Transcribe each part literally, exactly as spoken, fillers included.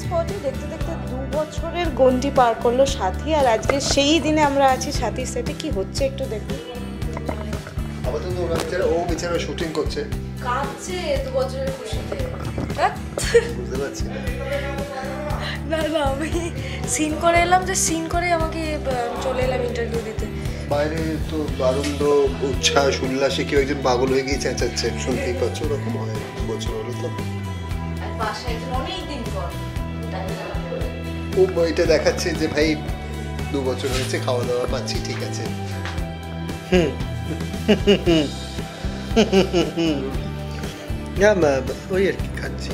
স্পটে দেখতে দেখতে দু বছরের গন্ডি পার করলো সাথী, আর আজকে সেই দিনে আমরা আছি সাথীর সেটে। কি হচ্ছে একটু দেখুন। আপাতত ওরা বেচারা ও বেচারা শুটিং করছে, কাঁদছে দু বছরের খুশিতে। বুঝতে পারছি না না আমি সিন করে এলাম, যে সিন করে আমাকে চলে এলাম ইন্টারভিউ দিতে। বাইরে তো আনন্দ উচ্ছ্বাস উল্লাসে কেউ একজন পাগল হয়ে গিয়ে চেঁচাচ্ছে, শুনতেই পাচ্ছ, ওরকম হয়। দু বছর হলো তো, ও এটা দেখাচ্ছে যে ভাই দু বছর হয়েছে, খাওয়া দাওয়া পাচ্ছি, ঠিক আছে। ওই আর কি খাচ্ছি,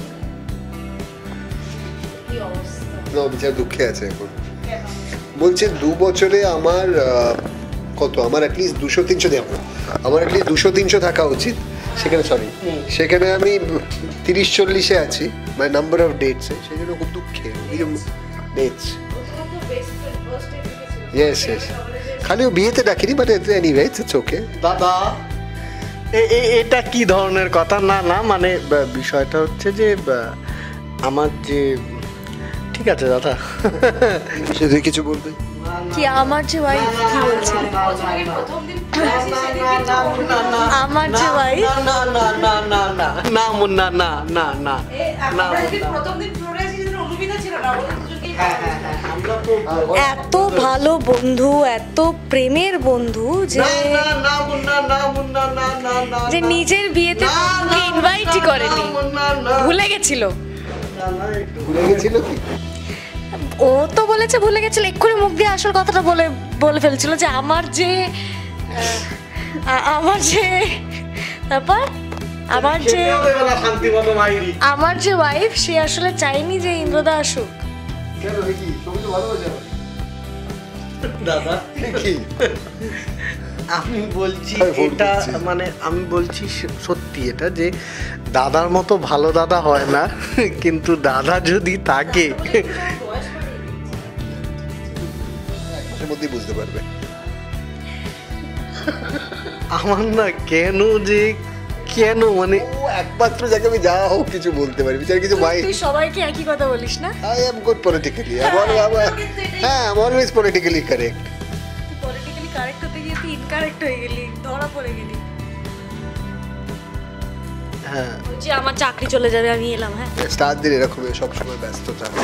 বিচার দুঃখে আছে এখন। বলছে দু বছরে আমার কত, আমার অ্যাটলিস্ট দুশো তিনশো দেবো, আমার অ্যাটলিস্ট দুশো তিনশো থাকা উচিত। সেখানে সরি সেখানে আমি তিরিশ চল্লিশে আছি, মানে নাম্বার অফ ডেটসে, সেই জন্য খুব দুঃখে। ডেটস ইয়েস ইয়েস, খালি ও বিয়েতে ডাকিনি, বাট এনিওয়ে ইটস ওকে। দাদা এটা কি ধরনের কথা? না না মানে বিষয়টা হচ্ছে যে আমার যে, ঠিক আছে দাদা সে তুই কিছু বলবে কি? আমার যে ওয়াইফ কি বলছিলেন? আমার যে ওয়াইফ না না না না না না মুন্না না না না না, এত ভালো বন্ধু, এত প্রেমের বন্ধু যে যে নিজের বিয়েতে ইনভাইটই করেনি, ভুলে গেছিল। ভুলে গেছিল কি? ও তো বলেছে ভুলে গেছিল, এক্ষুনি মুখ দিয়ে আসল কথাটা বলে বলে ফেলছিল যে আমার যে আমার যে তারপর আমার যে আমার যে ওয়াইফ, সে আসলে চাইনি যে ইন্দ্রদা আসুক। দাদা আমি বলছি এটা, মানে আমি বলছি সত্যি এটা, যে দাদার মতো ভালো দাদা হয় না, কিন্তু দাদা যদি থাকে বুঝতে পারবে। আমার না কেন যে কেন মানে ও একমাত্র যাকে আমি যা হোক কিছু বলতে পারি, বিচার কিছু ভাই। তুই সবাইকে একই কথা বলিস না? আই এম গুড পলিটিক্যালি, আমার বাবা হ্যাঁ I am always politically correct. Politically correct হতে গিয়ে তুই ইনকারেক্ট হয়ে গেলি, ধরা পড়ে গেলি। হ্যাঁ যে আমার চাকরি চলে যাবে, আমি এলাম। হ্যাঁ স্টারদের এরকম সব সময় ব্যস্ত থাকে।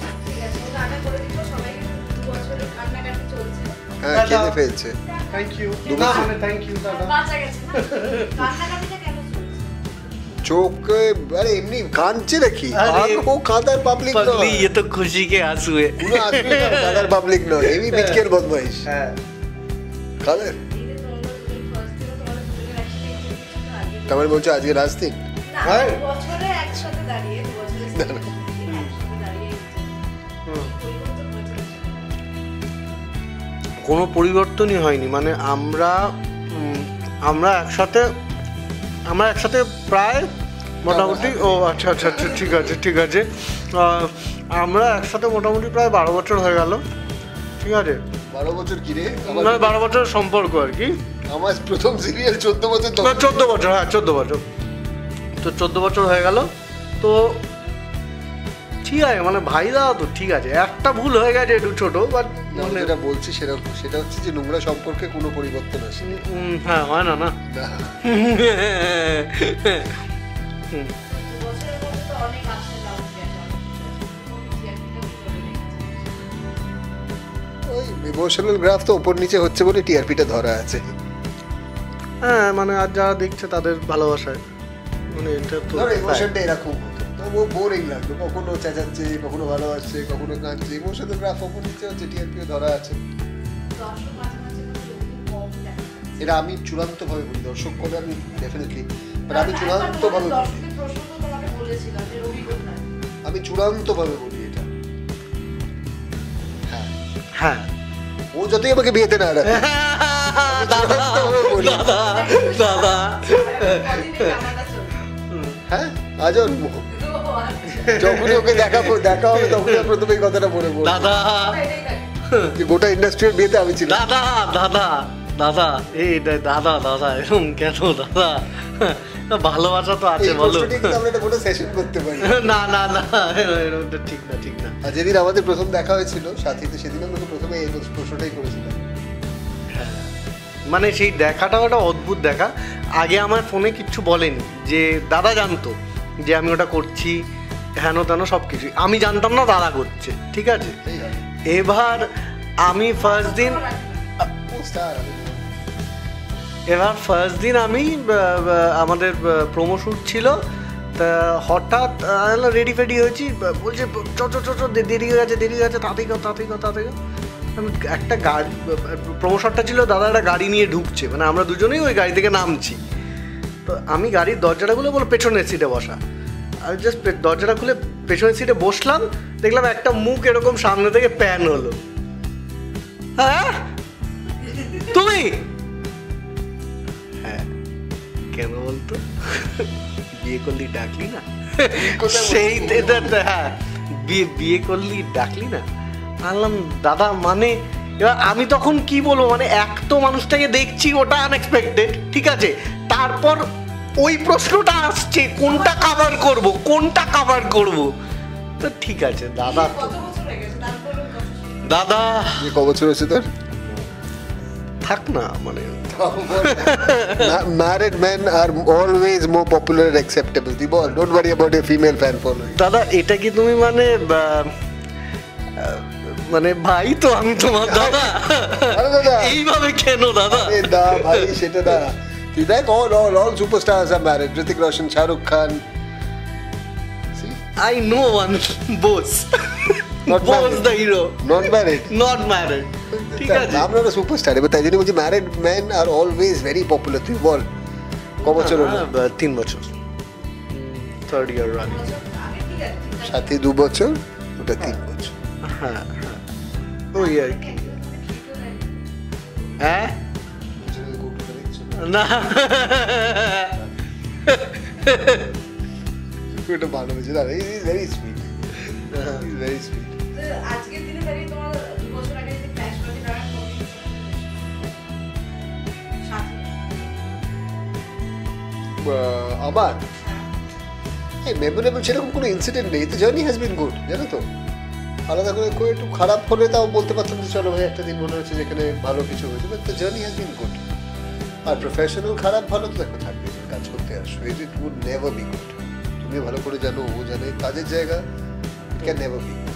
হ্যাঁ খেতে ফেলছে। থ্যাংক ইউ না মানে থ্যাংক ইউ দাদা। বাঁচা গেছে না? কান্নাকাটিটা কেন চলছে? চোখ আরে এমনি কাঁদছে নাকি? ও কাঁদার পাবলিক নয়, পাগলি ये तो खुशी के आंसू है। পুরো আসবে না, কাঁদার পাবলিক নয়, এই বিচকের বদমাইশ। হ্যাঁ কাঁদার তোমার বলছো আজকে লাস্ট দিন? হ্যাঁ বছরে একসাথে দাঁড়িয়ে দু বছরে একসাথে দাঁড়িয়ে কোনো পরিবর্তনই হয়নি, মানে আমরা আমরা একসাথে আমরা একসাথে প্রায় মোটামুটি, ও আচ্ছা আচ্ছা আচ্ছা ঠিক আছে ঠিক আছে, আমরা একসাথে মোটামুটি প্রায় বারো বছর হয়ে গেল। ঠিক আছে বারো বছর কি রে? মানে বারো বছর সম্পর্ক আর কি। আমার প্রথম সিরিয়াল চোদ্দ বছর, চোদ্দ বছর হ্যাঁ চোদ্দ বছর তো চোদ্দ বছর হয়ে গেল। তো ঠিক আছে মানে ভাই দাদা তো ঠিক আছে, একটা ভুল হয়ে গেছে একটু ছোটো, বাট মানে যেটা বলছি সেটা সেটা হচ্ছে যে নোংরা সম্পর্কে কোনো পরিবর্তন আসে। হ্যাঁ হয় না না ওই ইমোশনাল গ্রাফ তো ওপর নিচে হচ্ছে বলে টিআরপিটা ধরা আছে। হ্যাঁ মানে আর যারা দেখছে তাদের ভালোবাসায়, মানে এটা তো ইমোশনটা এরকম হতো, তো ও বোরিং লাগতো, কখনো চেঁচাচ্ছে, কখনো ভালোবাসছে, কখনো কাঁদছে, ইমোশনাল গ্রাফ ওপর নিচে হচ্ছে, টিআরপিও ধরা আছে। এটা আমি চূড়ান্ত ভাবে বলি, দর্শক করে আমি ডেফিনেটলি, বাট আমি চূড়ান্ত ভাবে আমি চূড়ান্ত ভাবে বলি এটা। হ্যাঁ হ্যাঁ ও যতই আমাকে বিয়েতে না রাখে, দাদা হ্যাঁ আজন্ম যখনই ওকে দেখা দেখা হবে তখনই প্রথমে এই কথাটা বলে বলবো, দাদা যে গোটা ইন্ডাস্ট্রির বিয়েতে আমি ছিলাম। দাদা দাদা দাদা এই দাদা দাদা এরকম কেন দাদা? ভালোবাসা তো আছে এই বলো। প্রশ্নটি কিন্তু আমরা একটা গোটা সেশন করতে পারি। না না না এটা ঠিক না ঠিক না। আর যেদিন আমাদের প্রথম দেখা হয়েছিল সাথীতে, সেদিন আমরা প্রথমে এই প্রশ্নটাই করেছিলাম। মানে সেই দেখাটাও একটা অদ্ভুত দেখা। আগে আমার ফোনে কিচ্ছু বলেনি, যে দাদা জানতো যে আমি ওটা করছি, হেন তেন সব কিছু আমি জানতাম না, দাদা করছে, ঠিক আছে। সেই হয়। এবার আমি ফার্স্ট দিন ও স্টার। এবার ফার্স্ট দিন আমি আহ, আহ, আমাদের প্রোমো শ্যুট ছিল, তা হঠাৎ রেডি ফেডি হয়েছি, বলছে চ চ চ চ, দেরি হয়ে গেছে দেরি হয়ে গেছে তাড়াতাড়ি কর তাড়াতাড়ি কর তাড়াতাড়ি কর। আমি একটা গাড়ি, প্রোমো শ্যুটটা ছিল, দাদা একটা গাড়ি নিয়ে ঢুকছে, মানে আমরা দুজনেই ওই গাড়ি থেকে নামছি। তো আমি গাড়ির দরজাটা খুলে বলো পেছনের সিটে বসা, আমি জাস্ট দরজাটা খুলে পেছনের সিটে বসলাম, দেখলাম একটা মুখ এরকম সামনে থেকে প্যান হলো। হ্যাঁ তুমি? হ্যাঁ। কেন বলতো? বিয়ে করলি ডাকলি না? সেই হ্যাঁ, বিয়ে বিয়ে করলি ডাকলি না? আনলাম দাদা, মানে এবার আমি তখন কি বলবো, মানে এক তো মানুষটাকে দেখছি, ওটা আনএক্সপেক্টেড, ঠিক আছে, তারপর ওই প্রশ্নটা আসছে কোনটা কাভার করব কোনটা কাভার করব। তো ঠিক আছে দাদা, দাদা ক বছর হয়েছে তোর? থাক না, মানে married men are always more popular and acceptable. The ball, don't worry about your female fan following. দাদা এটা কি তুমি মানে বা- মানে ভাই তো আমি তোমার দাদা, আরে দাদা। এইভাবে কেন দাদা? আরে না ভাই, সেটা না। তুই দেখ, all all all superstars are married. Hrithik Roshan, Shah Rukh Khan. See? I know one boss. Not boss married. the hero, Not married. not married. ঠিক আছে। আমরা না সুপারস্টার, এবার তাই জন্য বলছি ম্যারিড ম্যান আর অলওয়েজ ভেরি পপুলার। তুই বল ক বছর হলো? হ্যাঁ, তিন বছর, থার্ড ইয়ার রানিং। সাথে দু বছর, ওটা তিন বছর। হ্যাঁ হ্যাঁ, ওই আর কি। হ্যাঁ না, এটা ভালো হয়েছে না, is very sweet, is very sweet. আজকের দিনে দাঁড়িয়ে তোমার দু বছর আগে যে ফ্ল্যাশব্যাকে দাঁড়ান আবার এই মেমোরেবল সেরকম কোনো ইনসিডেন্ট নেই, তো জার্নি হ্যাজ বিন গুড, জানো তো। আলাদা করে করে একটু খারাপ হলে তাও বলতে পারতাম যে চলো ভাই একটা দিন মনে হচ্ছে যেখানে ভালো কিছু হয়েছে, but the journey has been good. আর প্রফেশনাল খারাপ ভালো তো দেখো থাকবে, কাজ করতে আসো, it it would never be good. তুমি ভালো করে জানো, ও জানে, কাজের জায়গা it can never be good.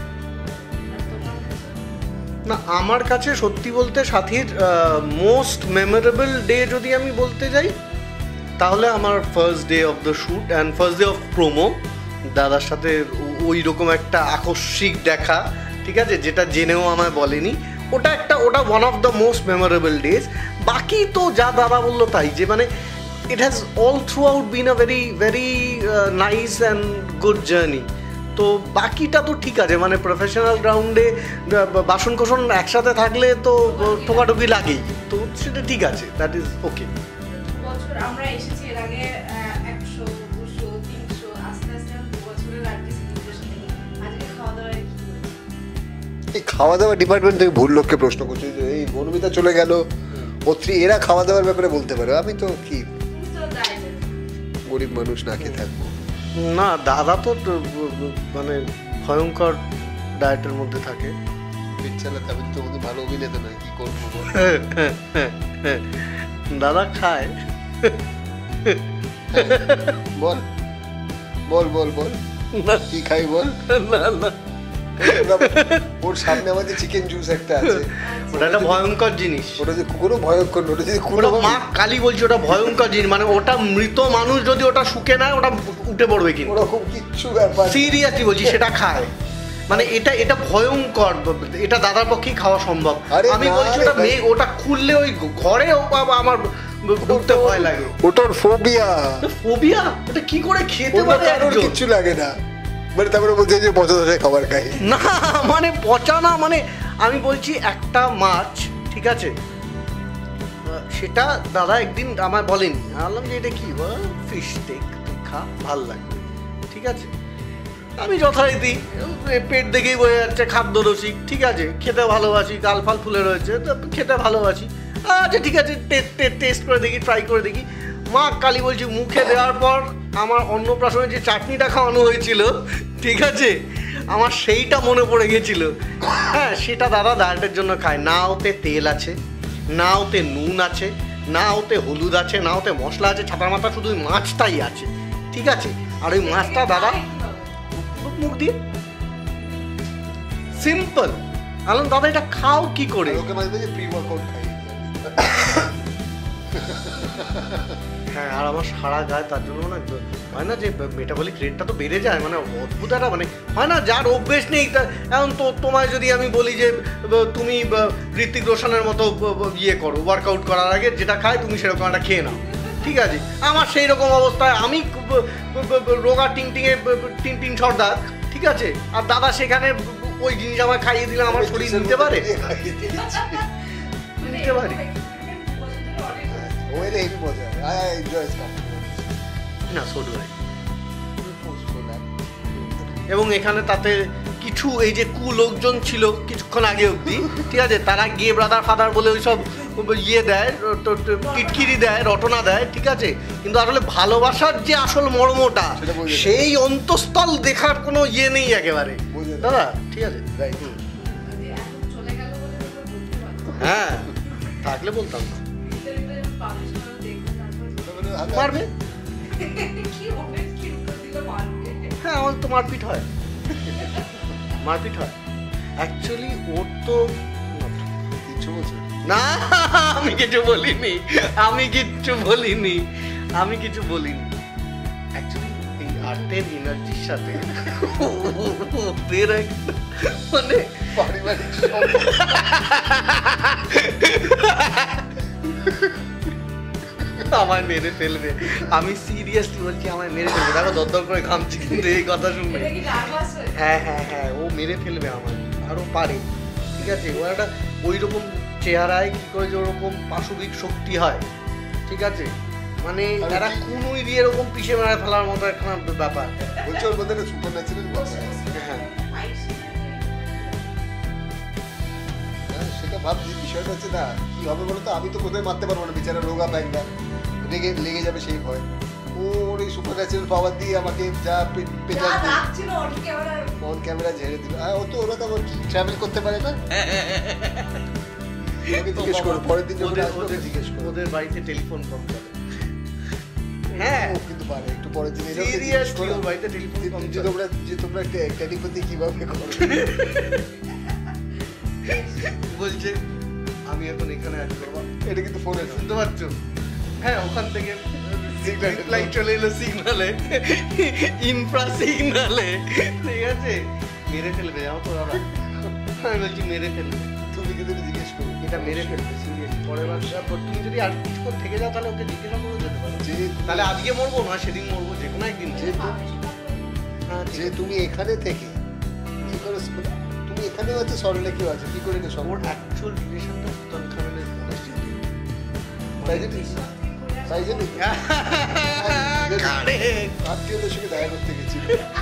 না আমার কাছে সত্যি বলতে সাথীর মোস্ট মেমোরেবল ডে যদি আমি বলতে যাই, তাহলে আমার first day of the shoot and first day of promo, দাদার সাথে ওই রকম একটা আকস্মিক দেখা, ঠিক আছে, যেটা জেনেও আমায় বলেনি, ওটা একটা ওটা one of the most memorable days. বাকি তো যা দাদা বললো তাই, যে মানে it has all throughout been a very very nice and good journey. তো বাকিটা তো ঠিক আছে, মানে প্রফেশনাল গ্রাউন্ডে বাসন কোসন একসাথে থাকলে তো ঠোকাঠুকি লাগেই, তো সেটা ঠিক আছে, দ্যাট ইজ ওকে। বছর আমরা এসেছি এর আগে একশো দুশো তিনশো আস্তে আস্তে দু বছরের আর কি সেলিব্রেশন। আজকে খাওয়া দাওয়ায় কি হয়েছে? এই খাওয়া দাওয়া ডিপার্টমেন্ট থেকে ভুল লোককে প্রশ্ন করছে যে এই বনবিতা চলে গেল, অত্রি এরা খাওয়া দাওয়ার ব্যাপারে বলতে পারে, আমি তো কি তুমি তো ডায়েটে গরিব মানুষ না খেয়ে থাকবো। না দাদা তো তো- মানে ভয়ঙ্কর ডায়েটের মধ্যে থাকে। চালাতে আমি তো তোমাদের ভালো অভিনেতা নয়, কি করবো বল? দাদা খায়, বল বল বল বল না কি খাই বল। না না, ওর সামনে আমাদের চিকেন জুস একটা আছে, ওটা একটা ভয়ঙ্কর জিনিস, ওটা যে কোনো ভয়ঙ্কর নয়, ওটা যদি কোনো ওটা মা কালী বলছে ওটা ভয়ঙ্কর জিনিস, মানে ওটা মৃত মানুষ যদি ওটা শুকে নেয় ওটা উঠে পড়বে, কিন্তু ওরকম কিচ্ছু ব্যাপার। সিরিয়াসলি বলছি সেটা খায়, মানে এটা এটা ভয়ঙ্কর, এটা দাদার পক্ষেই খাওয়া সম্ভব। আরে আমি না বলছি রে ওটা ভাই। মেয়ে, ওটা খুললে ওই ঘরে আমার ঢুকতে ভয় লাগে। ওটার ফোবিয়া, ফোবিয়া, ওটা কি করে খেতে পারে কারোর একজন? কিচ্ছু লাগে না, মানে তারপরে বলছে যে পচা ধরে খাবার খাই না মানে পচা না, মানে আমি বলছি একটা মাছ, ঠিক আছে, সেটা দাদা একদিন আমায় বলেনি, আমি বললাম যে এটা কি, ফিশ স্টেক, খা ভাল লাগবে, ঠিক আছে। আমি যথারীতি পেট দেখেই বোঝা যাচ্ছে খাদ্য রসিক, ঠিক আছে, খেতে ভালোবাসি, গাল ফাল ফুলে রয়েছে তো খেতে ভালোবাসি, আচ্ছা ঠিক আছে টেস্ট করে দেখি, ট্রাই করে দেখি। মা কালী বলছি, মুখে দেওয়ার পর আমার অন্নপ্রাশনে যে চাটনিটা খাওয়ানো হয়েছিল, ঠিক আছে, আমার সেইটা মনে পড়ে গেছিল। হ্যাঁ, সেটা দাদা ডায়েটের জন্য খায় না। ওতে তেল আছে, না ওতে নুন আছে, না ওতে হলুদ আছে, না ওতে মশলা আছে, ছাতার মাথা শুধু ওই মাছটাই আছে, ঠিক আছে। আর ওই মাছটা দাদা মুখ দিয়ে সিম্পল। আলম দাদা এটা খাও কি করে? ওকে মাঝে মাঝে প্রি ওয়ার্কআউট খাই। হ্যাঁ, আর আমার সারা গায়ে তার জন্য না হয় না যে মেটাবলিক রেটটা তো বেড়ে যায়, মানে অদ্ভুত একটা, মানে হয় না যার অভ্যেস নেই। এখন তো তোমায় যদি আমি বলি যে তুমি ঋত্বিক রোশনের মতো ইয়ে করো, ওয়ার্কআউট করার আগে যেটা খায় তুমি সেরকম একটা খেয়ে নাও, ঠিক আছে। আমার সেই রকম অবস্থায় আমি রোগা টিং টিংয়ে টিন টিন সর্দার, ঠিক আছে, আর দাদা সেখানে ওই জিনিস আমায় খাইয়ে দিলে আমার শরীর নিতে পারে, নিতে পারে ওয়েলে হেভি মজা। আই এনজয় ইটস কম্পনি না সোডু ভাই। এবং এখানে তাতে কিছু এই যে কু লোকজন ছিল কিছুক্ষণ আগে অবধি, ঠিক আছে, তারা গিয়ে ব্রাদার ফাদার বলে ওই সব ইয়ে দেয়, টিটকিরি দেয়, রটনা দেয়, ঠিক আছে, কিন্তু আসলে ভালোবাসার যে আসল মর্মটা সেই অন্তঃস্থল দেখার কোনো ইয়ে নেই একেবারে দাদা, ঠিক আছে। হ্যাঁ, থাকলে বলতাম না। মারবে? হ্যাঁ, আমার তো মারপিট হয়, মারপিট হয় অ্যাকচুয়ালি। ওর তো কিছু বলছে না, আমি কিছু বলিনি, আমি কিচ্ছু বলিনি, আমি কিছু বলিনি অ্যাকচুয়ালি। এই আর্টের এনার্জির সাথে ওদের একটা মানে পারিবারিক আমায় মেরে ফেলবে, আমি সিরিয়াসলি বলছি, আমায় মেরে ফেলবে। দেখো দরদর করে ঘামছি কিন্তু এই কথা শুনবে। হ্যাঁ হ্যাঁ হ্যাঁ, ও মেরে ফেলবে আমায়, আর ও পারে, ঠিক আছে। ও একটা ওই রকম চেহারায় কি করে যে ওরকম পাশবিক শক্তি হয়, ঠিক আছে, মানে এরা কুনুই দিয়ে এরকম পিষে মেরে ফেলার মতো একটা ব্যাপার। বলছে ওর মধ্যে সুপার ন্যাচারাল হ্যাঁ, সেটা ভাবছি। বিষয়টা হচ্ছে না কি হবে বলো তো, আমি তো কোথায় মারতে পারবো না, বিচারা রোগা প্যাংটা লেগে লেগে যাবে সেই ভয়। ওর এই সুপার ন্যাচারাল পাওয়ার দিয়ে আমাকে যা পেঁচাল অন ক্যামেরা ঝেড়ে দিল। ও তো ওরা তো আবার ট্রাভেল করতে পারে না। ওকে জিজ্ঞেস করো পরের দিন যখন আসবে, ওকে জিজ্ঞেস করো ওদের বাড়িতে টেলিফোন কম চলে। হ্যাঁ, ও কিন্তু পারে একটু পরের দিন এসে সিরিয়াসলি ওর বাড়িতে টেলিফোন কম যে চলে। তোমরা যে তোমরা টেলিপ্যাথি কিভাবে করো। বলছে আমি এখন এখানে আছি বাবা, এটা কিন্তু ফোনে শুনতে পাচ্ছ? হ্যাঁ, ওখান থেকে রিপ্লাই চলে এলো সিগনালে, ইনফ্রা সিগনালে, ঠিক আছে, মেরে ফেলবে জানো তো দাদা। আমি বলছি মেরে ফেলবে, তুমি কিন্তু জিজ্ঞেস করো এটা মেরে ফেলবে সিরিয়াসলি। পরের বার তুমি যদি আর কিছুক্ষণ থেকে যাও তাহলে ওকে জিজ্ঞাসা করে যেতে পারো যে তাহলে আজকে মরবো না সেদিন মরবো, যে কোনো একদিন। যে যে তুমি এখানে থেকে কি করে তুমি এখানেও আছে সরলে কেউ আছে কি করে এটা ওর সম্ভব? অ্যাকচুয়াল রিলেশনটা তুতানখামেনের সাথে। তাই জানি তাই জানি আত্মীয়দের সঙ্গে দেখা করতে গেছিল।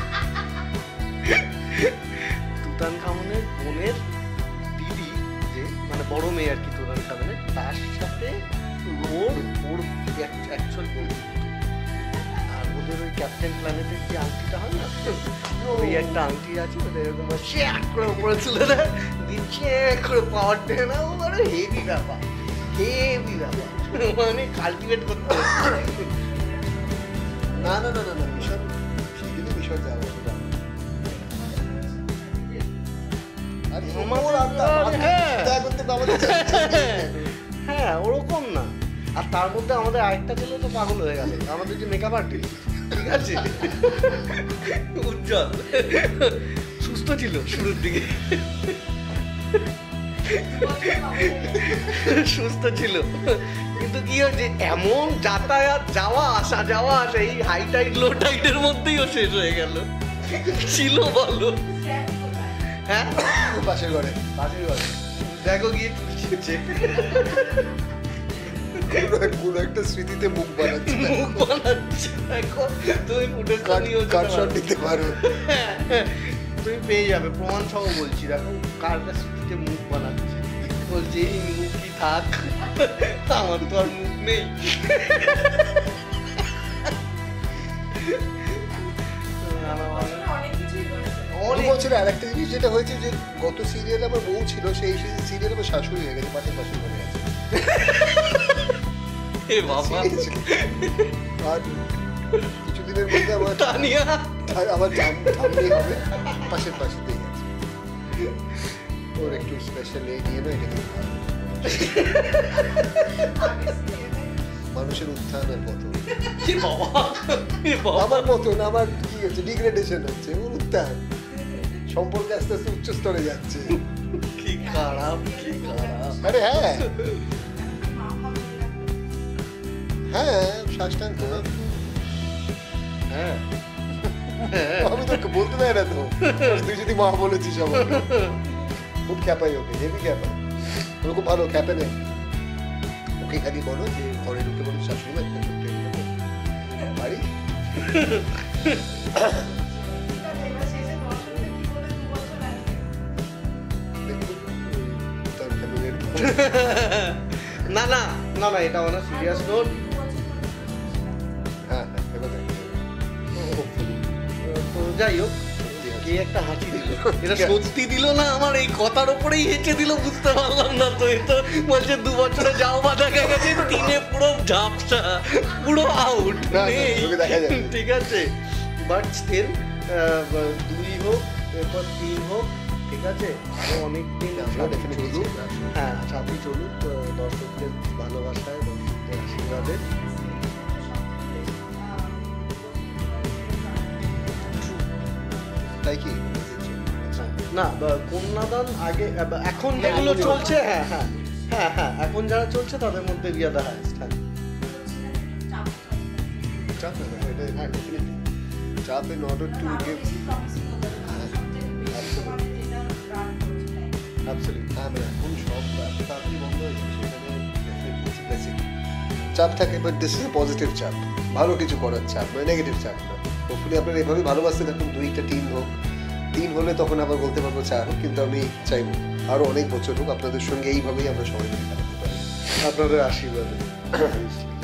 তুতানখামেনের বোনের দিদি, যে মানে বড় মেয়ে আর কি তুতানখামেনের, তার সাথে ওর ওর অ্যাকচুয়াল বোন। আর ওদের ওই ক্যাপ্টেন প্ল্যানেটের যে আংটিটা হয় না, ওই একটা আংটি আছে, ওদের এরকম চ্যাক করে উপরে তুলে দেয়, দিয়ে চ্যাক করে পাওয়ার দেয় না। ও মানে হেভি ব্যাপার, হেভি ব্যাপার, মানে কাল্টিভেট করতে হচ্ছে। না না না না না মিশন সেদিনই মিশন যাবো সেটা। আরে ওর আত্মা দেখা করতে আমাদের হ্যাঁ, ওরকম না। আর তার মধ্যে আমাদের আরেকটা ছেলে তো পাগল হয়ে গেল, আমাদের যে মেকআপ আর্টিস্ট, ঠিক আছে, উজ্জ্বল, সুস্থ ছিল শুরুর দিকে, সুস্থ ছিল, কিন্তু কি হয়েছে এমন যাতায়াত যাওয়া আসা যাওয়া আসা এই হাই টাইড লো টাইডের মধ্যেই ও শেষ হয়ে গেল। ছিল বলো? হ্যাঁ, পাশের ঘরে পাশের ঘরে দেখো গিয়ে কোনো একটা স্মৃতিতে মুখ বানাচ্ছে, মুখ বানাচ্ছে। দেখো তুমি ফুটেজ কাটশট নিতে পারো, তুমি পেয়ে যাবে প্রমাণ সহ বলছি। দেখো কারটা স্মৃতিতে মুখ বানাচ্ছে, বলছে এই মুখই থাক, আমার তো আর মুখ নেই। অনেক কিছুই করেছে। দু বছরে আরেকটা জিনিস যেটা হয়েছে যে গত সিরিয়ালে আমার বউ ছিল, সেই সিরিয়ালে আমার শাশুড়ি হয়ে গেছে, পাশের পাশে ঘরে আছে। এ বাবা আর কিছুদিনের মধ্যে আমার তানিয়া আর আমার ঠাম্মি হবে, পাশের পাশেতেই আছে। ওর একটু স্পেশাল এই নিয়ে না, এটা কিন্তু ভালো। মানুষের উত্থান আর পতন। কি বাবা কি বাবা আমার মতন আমার কি হচ্ছে, ডিগ্রেডেশন হচ্ছে, ওর উত্থান। সম্পর্কে আস্তে আস্তে উচ্চ স্তরে যাচ্ছে। কি খারাপ কি খারাপ আরে হ্যাঁ হ্যাঁ সাষ্টাঙ্গ হ্যাঁ আমি তো বলতে পারি না তো, তুই যদি মা বলেছিস আমার খুব খ্যাপাই ওকে, হেভি খ্যাপাই। ওর খুব ভালো খ্যাপে নেই। ওকে খালি বলো যে ঘরে ঢুকে বলো শাশুড়ি মা একটা ছোট্ট বাড়ি। এবার শেষে দর্শকদের কি বলে দু বছর আগে? তার ফ্যামিলির না না না না এটা অনেক সিরিয়াস নোট। হ্যাঁ হ্যাঁ এবার দেখ। তো যাই হোক, কে একটা হাসি দিল, এটা সত্যি দিল না আমার এই কথার উপরেই হেঁচে দিল, বুঝতে পারলাম না। তো এই তো বলছে দু বছরে যাও বা দেখা গেছে তিনে পুরো ঝাপসা, পুরো আউট না, না, নেই, তোকে দেখা যাবে। ঠিক আছে। বাট স্টিল দুই হোক, এরপর তিন হোক, ঠিক আছে। আরো অনেক দিন আমরা definitely চলুক। চাই। হ্যাঁ সাথে চলুক, তো দর্শকদের ভালোবাসায়, দর্শকদের আশীর্বাদে। তাই কি না বা- কন্যাদান আগে আহ, এখন যেগুলো চলছে, হ্যাঁ হ্যাঁ হ্যাঁ হ্যাঁ এখন যারা চলছে তাদের মধ্যে রিয়া দা হাইস্ট। হ্যাঁ চাপ না, এটা হ্যাঁ ডেফিনেটলি চাপ in order to give absolutely. হ্যাঁ মানে এখন সব এত তাড়াতাড়ি বন্ধ হয়েছে, সেখানে ডেফিনেটলি ইটস ব্লেসিং। চাপ থাকে, but this is a positive চাপ, ভালো কিছু করার চাপ, মানে নেগেটিভ চাপ না। হোপফুলি আপনারা এভাবে ভালোবাসতে থাকুন, দুইটা তিন হোক, তিন হলে তখন আবার বলতে পারবো চার হোক, কিন্তু আমি চাইবো আরও অনেক বছর হোক আপনাদের সঙ্গে এইভাবেই আমরা সবাই মিলে কাটাতে পারি আপনাদের আশীর্বাদে।